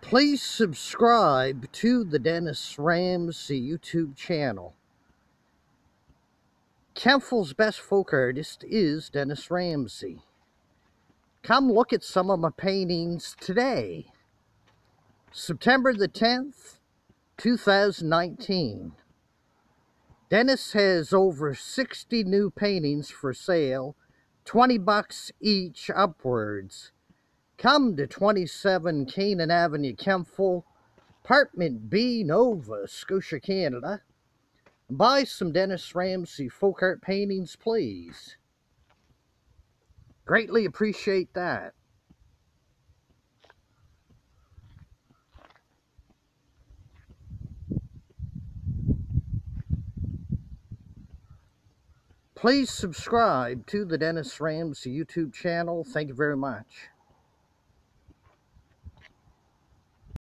Please subscribe to the Dennis Ramsay YouTube channel. Kempfell's best folk artist is Dennis Ramsay. Come look at some of my paintings today. September the 10th, 2019. Dennis has over 60 new paintings for sale, $20 each upwards. Come to 27 Canaan Avenue, Kempfell, Apartment B, Nova Scotia, Canada. Buy some Dennis Ramsay folk art paintings, please. Greatly appreciate that. Please subscribe to the Dennis Ramsay YouTube channel. Thank you very much.